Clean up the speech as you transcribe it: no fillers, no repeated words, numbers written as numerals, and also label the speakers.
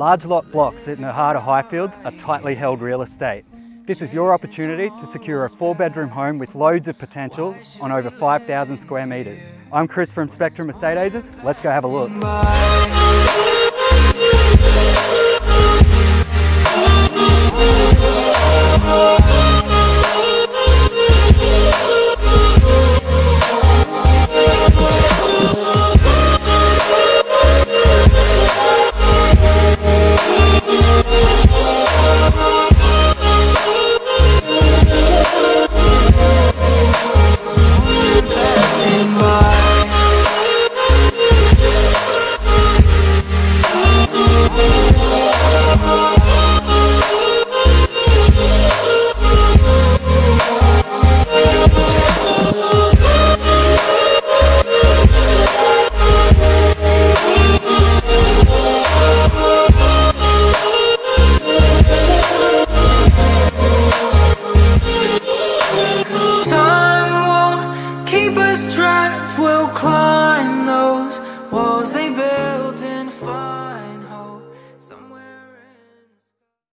Speaker 1: Large lot blocks in the heart of Highfields are tightly held real estate. This is your opportunity to secure a 4-bedroom home with loads of potential on over 5,000 square metres. I'm Chris from Spectrum Estate Agents. Let's go have a look.